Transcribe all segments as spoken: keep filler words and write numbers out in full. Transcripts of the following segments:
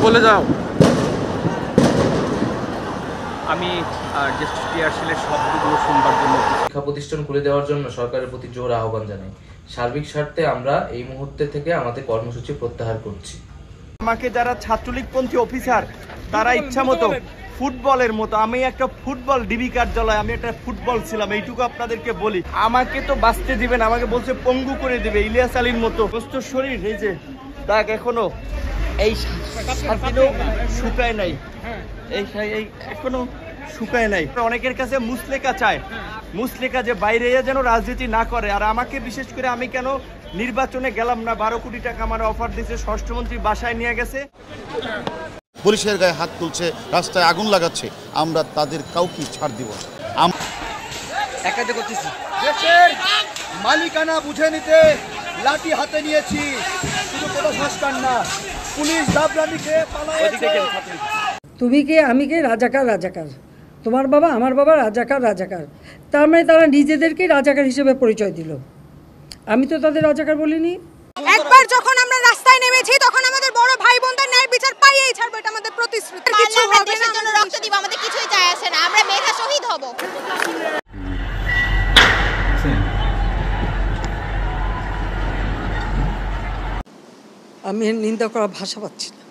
বলে যাও। আমি টিয়ারশেলের শব্দগুলো শুনবার জন্য শিক্ষা প্রতিষ্ঠান খুলে দেওয়ার জন্য সরকারের প্রতি জোর আহ্বান জানাই। সার্বিক স্বার্থে আমরা এই মুহূর্তে থেকে আমাদের কর্মসূচি প্রত্যাহার করছি। আমাকে যারা ছাত্রলীগপন্থী অফিসার তারা ইচ্ছা মতো ফুটবলের মতো, আমি একটা ফুটবল ডিবি কার্যালয়, আমি একটা ফুটবল ছিলাম, এইটুকু আপনাদেরকে বলি। আমাকে তো বাঁচতে দিবেন, আমাকে বলছে পঙ্গু করে দিবে ইলিয়াস আলীর মতো। সুস্থ শরীর, এই যে দাগ এখনো এই শুকায় নাই, এই এখনো শুকায় নাই। অনেকের কাছে মুসলেকা চায়, মুসলেকা যে বাইরে যেন রাজনীতি না করে। আর আমাকে বিশেষ করে আমি কেন নির্বাচনে গেলাম না, বারো কোটি টাকা আমার অফার দিয়েছে, স্বরাষ্ট্রমন্ত্রী বাসায় নিয়ে গেছে, পুলিশের গায়ে হাত তুলছে, রাস্তায় আগুন লাগাচ্ছে, আমরা তাদের কাউকে ছাড় দিব না। একাতে করতেছি, দেশের মালিকানা বুঝে নিতে লাঠি হাতে নিয়েছি, শুধু কোনো সংস্কার না, পুলিশ দাবরানিকে পালাইছে। তুমি কে আমি কে, রাজাকার রাজাকার, তোমার বাবা আমার বাবা রাজাকার রাজাকার, তার মানে তারা নিজেদেরকেই রাজাকার হিসেবে পরিচয় দিল। আমি তো তাদের রাজাকার বলিনি। একবার যখন আমরা রাস্তায় নেমেছি তখন আমাদের বড় ভাই বোনদের ন্যায় বিচার পাইয়েই ছাড়বো, এটা আমাদের প্রতিশ্রুতি। কিছু হবে না, দেশের জন্য রক্ত দিব, আমাদের কিছুই যায় আসে না, আমরা মেধা শহীদ হব। আমি নিন্দা করার ভাষা পাচ্ছি না।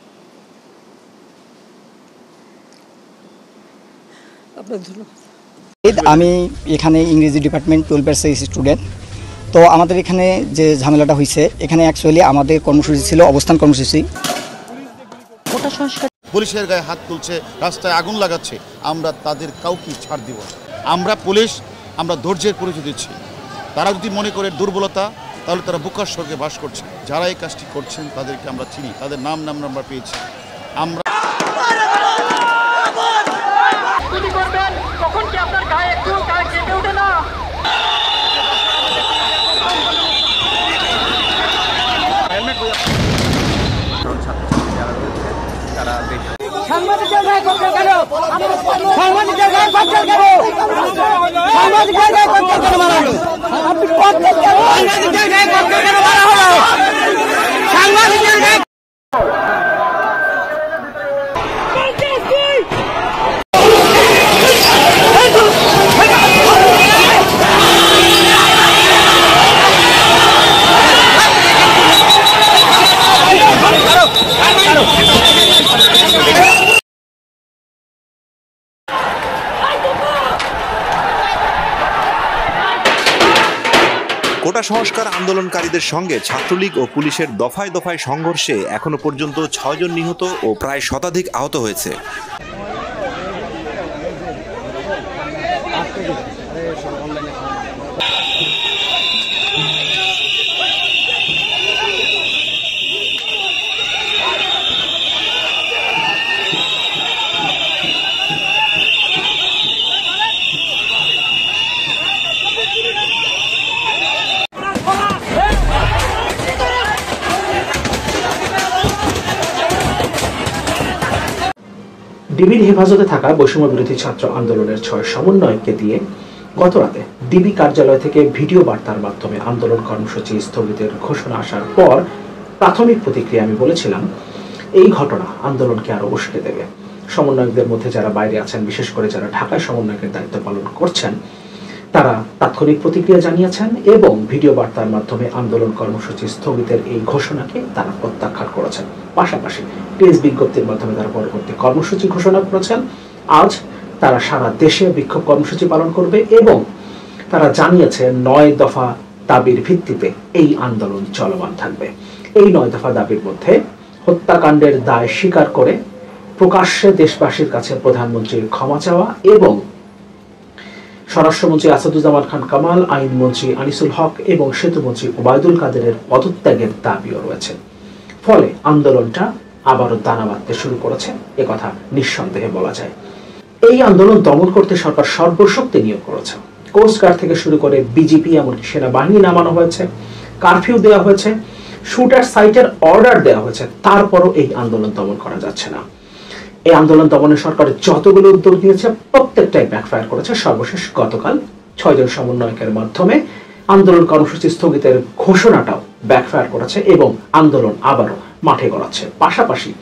আপনার ধন্যবাদ। আমি এখানে ইংরেজি ডিপার্টমেন্ট টুয়েলভ ব্যাচের স্টুডেন্ট। তো আমাদের এখানে যে ঝামেলাটা হয়েছে, এখানে অ্যাকচুয়ালি আমাদের কর্মসূচি ছিল অবস্থান কর্মসূচি। পুলিশের গায়ে হাত তুলছে, রাস্তায় আগুন লাগাচ্ছে, আমরা তাদের কাউকে ছাড় দিব না। আমরা পুলিশ, আমরা ধৈর্যের পরিচয় দিচ্ছি। তারা যদি মনে করে দুর্বলতা, তাহলে তারা বুকার স্বর্গে বাস করছে। যারা এই কাজটি করছেন তাদেরকে আমরা চিনি, তাদের নাম নাম আমরা পেয়েছি। আমরা তখন কি আপনার গায়ে একটু গায়ে কেঁপে ওঠে না? সাংবাদিকের গায়ে কবজা কেন? সাংবাদিকের গায়ে কবজা কেন? সাংবাদিকের গায়ে কবজা কেন মারা হলো? আপনি সাংবাদিকের গায়ে কবজা কেন মারা হলো? সাংবাদিকের গায়ে কোটা সংস্কার আন্দোলনকারীদের সঙ্গে ছাত্রলীগ ও পুলিশের দফায় দফায় সংঘর্ষে এখনো পর্যন্ত ছয়জন নিহত ও প্রায় শতাধিক আহত হয়েছে। ডিবির হেফাজতে থাকা বৈষম্য বিরোধী ছাত্র আন্দোলনের ছয় সমন্বয়ককে দিয়ে গতরাতে ডিবি কার্যালয় থেকে ভিডিও বার্তার মাধ্যমে আন্দোলন কর্মসূচি স্থগিতের ঘোষণা আসার পর প্রাথমিক প্রতিক্রিয়া আমি বলেছিলাম এই ঘটনা আন্দোলনকে আরো উস্কে দেবে। সমন্বয়কদের মধ্যে যারা বাইরে আছেন, বিশেষ করে যারা ঢাকায় সমন্বয়কের দায়িত্ব পালন করছেন, তারা তাৎক্ষণিক প্রতিক্রিয়া জানিয়েছেন এবং ভিডিও বার্তার মাধ্যমে আন্দোলন কর্মসূচি স্থগিতের এই ঘোষণাকে তারা প্রত্যাখ্যান করেছেন। পাশাপাশি প্রেস বিজ্ঞপ্তির মাধ্যমে তারা পরবর্তী কর্মসূচি ঘোষণা করেছেন। আজ তারা সারা দেশে বিক্ষোভ কর্মসূচি পালন করবে এবং তারা জানিয়েছে নয় দফা দাবির ভিত্তিতে এই আন্দোলন চলমান থাকবে। এই নয় দফা দাবির মধ্যে হত্যাকাণ্ডের দায় স্বীকার করে প্রকাশ্যে দেশবাসীর কাছে প্রধানমন্ত্রীর ক্ষমা চাওয়া এবং স্বরাষ্ট্রমন্ত্রী আসাদুজ্জামান খান কামাল, আইনমন্ত্রী আনিসুল হক এবং সেতুমন্ত্রী ওবায়দুল কাদেরের পদত্যাগের দাবিও রয়েছে। ফলে আন্দোলনটা আবারও দানা বাঁধতে শুরু করেছে, একথা নিঃসন্দেহে বলা যায়। এই আন্দোলন দমন করতে সরকার সর্বশক্তি নিয়োগ করেছে। কোস্টগার্ড থেকে শুরু করে বিজিপি এমনকি সেনাবাহিনী নামানো হয়েছে, কারফিউ দেওয়া হয়েছে, শুটার সাইটের অর্ডার দেওয়া হয়েছে, তারপরও এই আন্দোলন দমন করা যাচ্ছে না। এই আন্দোলন দমনে সরকার যতগুলো উদ্যোগ নিয়েছে প্রত্যেকটাই ব্যাকফায়ার করেছে। সর্বশেষ গতকাল ছয়জন সমন্বয়কের মাধ্যমে আন্দোলন কর্মসূচি স্থগিতের ঘোষণাটাও ব্যাকফায়ার করেছে এবং আন্দোলন আবারও মাঠে গড়াচ্ছে। পাশাপাশি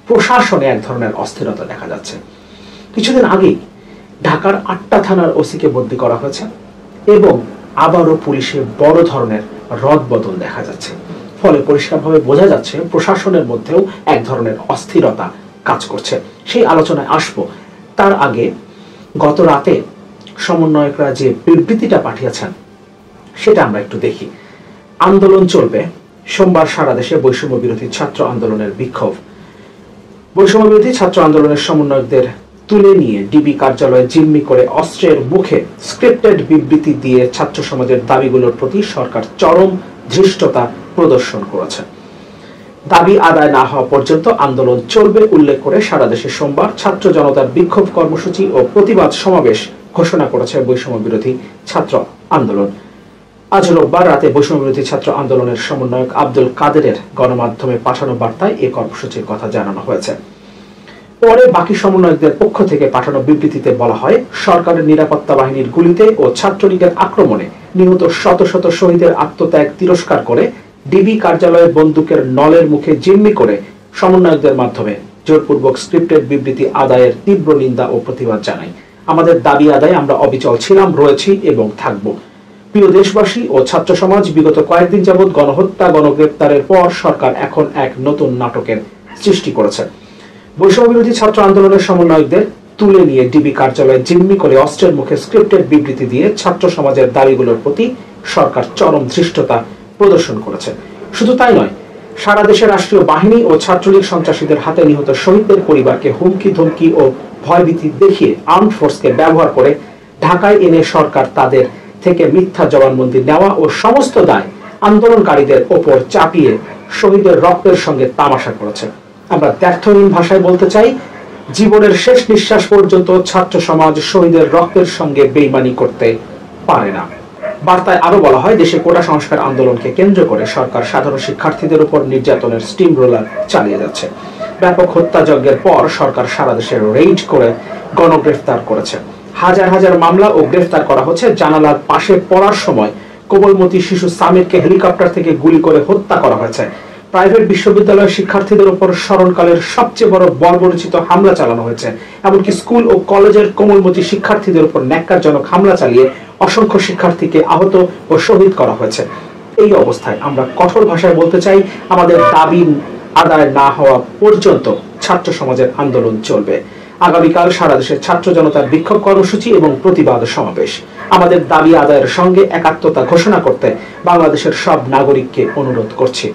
প্রশাসনে এক ধরনের অস্থিরতা দেখা যাচ্ছে। কিছুদিন আগেই ঢাকার আটটা থানার ওসিকে বদলি করা হয়েছে এবং আবারও পুলিশে বড় ধরনের রদবদল দেখা যাচ্ছে। ফলে পরিষ্কারভাবে বোঝা যাচ্ছে প্রশাসনের মধ্যেও এক ধরনের অস্থিরতা কাজ করছে। সেই আলোচনায় আসবো। তার আগে গত রাতে সমন্বয়করা যে বিবৃতিটা পাঠিয়েছেন সেটা আমরা একটু দেখি। আন্দোলন চলবে, সোমবার সারা দেশে বৈষম্য বিরোধী ছাত্র আন্দোলনের বিক্ষোভ। বৈষম্য বিরোধী ছাত্র আন্দোলনের সমন্বয়কদের তুলে নিয়ে ডিবি কার্যালয়ে জিম্মি করে অস্ত্রের মুখে স্ক্রিপ্টেড বিবৃতি দিয়ে ছাত্র সমাজের দাবিগুলোর প্রতি সরকার চরম ধৃষ্টতা প্রদর্শন করেছে। দাবি আদায় না হওয়া পর্যন্ত আন্দোলন চলবে উল্লেখ করে সারা দেশে সোমবার ছাত্র জনতার বিক্ষোভ কর্মসূচি ও প্রতিবাদ সমাবেশ ঘোষণা করেছে বৈষম্য বিরোধী ছাত্র আন্দোলন। আজ রোববার রাতে বৈষম্য বিরোধী ছাত্র আন্দোলনের সমন্বয়ক আব্দুল কাদেরের গণমাধ্যমে পাঠানো বার্তায় এই কর্মসূচির কথা জানানো হয়েছে। পরে বাকি সমন্বয়কদের পক্ষ থেকে পাঠানো বিবৃতিতে বলা হয়, সরকারের নিরাপত্তা বাহিনীর গুলিতে ও ছাত্রলীগের আক্রমণে নিহত শত শত শহীদের আত্মত্যাগ তিরস্কার করে ডিবি কার্যালয়ে বন্দুকের নলের মুখে জিম্মি করে সমন্বয়কদের মাধ্যমে জোরপূর্বক স্ক্রিপ্টেড বিবৃতি আদায়ের তীব্র নিন্দা ও প্রতিবাদ জানাই। আমাদের দাবি আদায়ে আমরা অবিচল ছিলাম, রয়েছি এবং থাকব। প্রিয় দেশবাসী ও ছাত্র সমাজ, বিগত কয়েকদিন যাবৎ গণহত্যা গণগ্রেপ্তারের পর সরকার এখন এক নতুন নাটকের সৃষ্টি করেছে। বৈষম্য বিরোধী ছাত্র আন্দোলনের সমন্বয়কদের তুলে নিয়ে ডিবি কার্যালয়ে জিম্মি করে অস্ত্রের মুখে স্ক্রিপ্টেড বিবৃতি দিয়ে ছাত্র সমাজের দাবিগুলোর প্রতি সরকার চরম ধৃষ্টতা প্রদর্শন করেছে। শুধু তাই নয়, সারা দেশে রাষ্ট্রীয় বাহিনী ও ছাত্রলীগ সন্ত্রাসীদের হাতে নিহত শহীদদের পরিবারকে হুমকি ধমকি ও ভয়ভীতি দেখিয়ে আর্মড ফোর্সকে ব্যবহার করে ঢাকায় এনে সরকার তাদের থেকে মিথ্যা জবানবন্দি নেওয়া ও সমস্ত দায় আন্দোলনকারীদের ওপর চাপিয়ে শহীদের রক্তের সঙ্গে তামাশা করেছে। আমরা দ্ব্যর্থহীন ভাষায় বলতে চাই, জীবনের শেষ নিঃশ্বাস পর্যন্ত ছাত্র সমাজ শহীদের রক্তের সঙ্গে বেইমানি করতে পারে না। বার্তায় আরো বলা হয়, দেশে কোটা সংস্কার আন্দোলনকে কেন্দ্র করে সরকার সাধারণ শিক্ষার্থীদের উপর নির্যাতনের স্টিম রোলার চালিয়ে যাচ্ছে। ব্যাপক হত্যাযজ্ঞের পর সরকার সারা দেশে রেইড করে গণগ্রেফতার করেছে। হাজার হাজার মামলা ও গ্রেফতার করা হচ্ছে। জানালার পাশে পড়ার সময় কোমলমতি শিশু সামিরকে হেলিকপ্টার থেকে গুলি করে হত্যা করা হয়েছে। প্রাইভেট বিশ্ববিদ্যালয়ের শিক্ষার্থীদের উপর স্মরণকালের সবচেয়ে বড় বর্বরচিত হামলা চালানো হয়েছে। এমনকি স্কুল ও কলেজের কোমলমতি শিক্ষার্থীদের উপর ন্যাক্কারজনক হামলা চালিয়ে অসংখ্য শিক্ষার্থীকে আহত ও শহীদ করা হয়েছে। এই অবস্থায় আমরা কঠোর ভাষায় বলতে চাই, আমাদের দাবি আদায় না হওয়া পর্যন্ত ছাত্র সমাজের আন্দোলন চলবে। আগামীকাল সারা দেশের ছাত্র জনতার বিক্ষোভ কর্মসূচি এবং প্রতিবাদ সমাবেশ। আমাদের দাবি আদায়ের সঙ্গে একাত্মতা ঘোষণা করতে বাংলাদেশের সব নাগরিককে অনুরোধ করছি।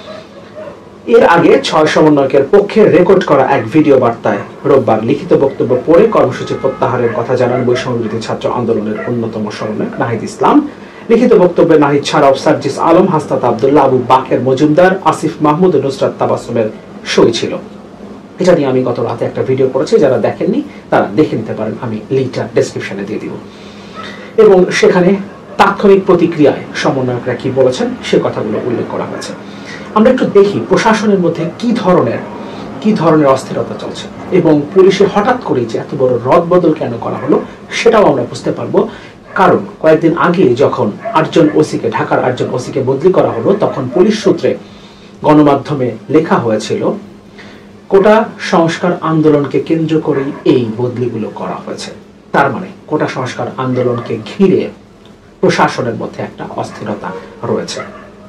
এর আগে ছয় সমন্বয়কের পক্ষে রেকর্ড করা এক ভিডিও বার্তায় রোববার লিখিত বক্তব্য পড়ে কর্মসূচি প্রত্যাহারের কথা জানান বৈষম্য বিরোধী ছাত্র আন্দোলনের অন্যতম সমন্বয়ক নাহিদ ইসলাম। লিখিত বক্তব্যে নাহিদ ছাড়াও সার্জিস আলম, হাসনাত আব্দুল্লাহ, আবু বাকের মজুমদার, আসিফ মাহমুদ, নুসরাত তাবাসসুমের সই ছিল। এটা নিয়ে আমি গত রাতে একটা ভিডিও করেছি, যারা দেখেননি তারা দেখে নিতে পারেন, আমি লিঙ্কটা ডেসক্রিপশনে দিয়ে দিব। এবং সেখানে তাৎক্ষণিক প্রতিক্রিয়ায় সমন্বয়করা কি বলেছেন সে কথাগুলো উল্লেখ করা হয়েছে। আমরা একটু দেখি প্রশাসনের মধ্যে কি ধরনের কি ধরনের অস্থিরতা চলছে এবং পুলিশে হঠাৎ করে যে এত বড় রদবদল কেন করা হলো সেটাও আমরা বুঝতে পারবো। কারণ কয়েকদিন আগে যখন আটজন ওসিকে ঢাকার আটজন ওসিকে বদলি করা হলো, তখন পুলিশ সূত্রে গণমাধ্যমে লেখা হয়েছিল কোটা সংস্কার আন্দোলনকে কেন্দ্র করেই এই বদলিগুলো করা হয়েছে। তার মানে কোটা সংস্কার আন্দোলনকে ঘিরে প্রশাসনের মধ্যে একটা অস্থিরতা রয়েছে।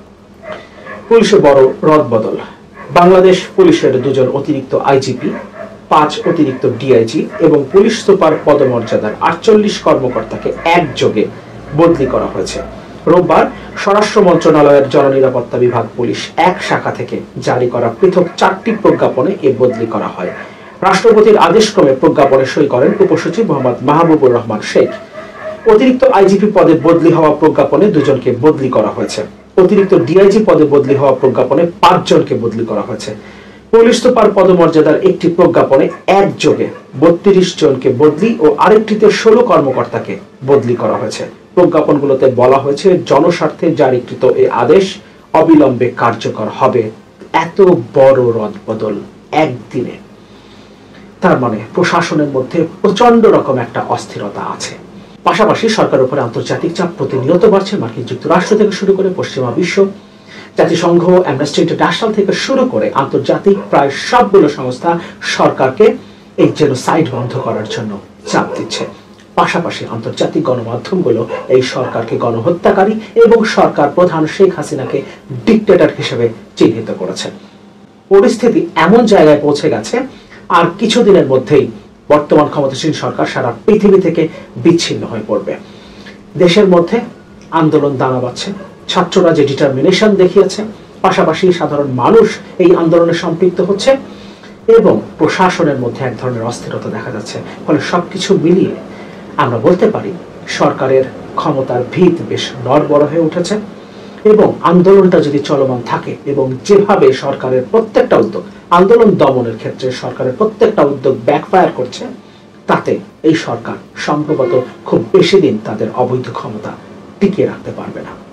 পুলিশে বড় রদবদল। বাংলাদেশ পুলিশের দুজন অতিরিক্ত আইজিপি, পাঁচ অতিরিক্ত ডিআইজি এবং পুলিশ সুপার পদমর্যাদার আটচল্লিশ কর্মকর্তাকে একযোগে বদলি করা হয়েছে। রোববার স্বরাষ্ট্র মন্ত্রণালয়ের জননিরাপত্তা বিভাগ পুলিশ এক শাখা থেকে জারি করা পৃথক চারটি প্রজ্ঞাপনে এ বদলি করা হয়। রাষ্ট্রপতির আদেশক্রমে প্রজ্ঞাপনে সই করেন উপসচিব মোহাম্মদ মাহবুবুর রহমান শেখ। অতিরিক্ত আইজিপি পদে বদলি হওয়া প্রজ্ঞাপনে দুজনকে বদলি করা হয়েছে। অতিরিক্ত ডিআইজি পদে বদলি হওয়া প্রজ্ঞাপনে পাঁচজনকে বদলি করা হয়েছে। পুলিশ সুপার পদমর্যাদার একটি প্রজ্ঞাপনে একযোগে বত্রিশ জনকে বদলি ও আরেকটিতে ষোলো কর্মকর্তাকে বদলি করা হয়েছে। প্রজ্ঞাপনগুলোতে বলা হয়েছে জনস্বার্থে জারিকৃত এই আদেশ অবিলম্বে কার্যকর হবে। এত বড় রদবদল একদিনে, তার মানে প্রশাসনের মধ্যে প্রচন্ড রকম একটা অস্থিরতা আছে। পাশাপাশি সরকারের উপরে আন্তর্জাতিক চাপ প্রতিনিয়ত বাড়ছে। মার্কিন যুক্তরাষ্ট্র থেকে শুরু করে পশ্চিমা বিশ্ব জাতিসংঘ, অ্যামনেস্টি ইন্টারন্যাশনাল থেকে শুরু করে আন্তর্জাতিক প্রায় সবগুলো সংস্থা সরকারকে এই জেনোসাইড বন্ধ করার জন্য চাপ দিচ্ছে। পাশাপাশি আন্তর্জাতিক গণমাধ্যমগুলো এই সরকারকে গণহত্যাকারী এবং সরকার প্রধান শেখ হাসিনাকে ডিক্টেটর হিসেবে চিহ্নিত করেছে। পরিস্থিতি এমন জায়গায় পৌঁছে গেছে, আর কিছুদিনের মধ্যেই বর্তমান ক্ষমতাসীন সরকার সারা পৃথিবী থেকে বিচ্ছিন্ন হয়ে পড়বে। দেশের মধ্যে আন্দোলন দানা বাঁধছে, ছাত্ররা যে ডিটারমিনেশন দেখিয়েছে, পাশাপাশি সাধারণ মানুষ এই আন্দোলনে সম্পৃক্ত হচ্ছে এবং প্রশাসনের মধ্যে এক ধরনের অস্থিরতা দেখা যাচ্ছে। ফলে সবকিছু মিলিয়ে আমরা বলতে পারি সরকারের ক্ষমতার ভিত বেশ নড়বড় হয়ে উঠেছে এবং আন্দোলনটা যদি চলমান থাকে এবং যেভাবে সরকারের প্রত্যেকটা উদ্যোগ আন্দোলন দমনের ক্ষেত্রে সরকারের প্রত্যেকটা উদ্যোগ ব্যাকফায়ার করছে, তাতে এই সরকার সম্ভবত খুব বেশি দিন তাদের অবৈধ ক্ষমতা টিকিয়ে রাখতে পারবে না।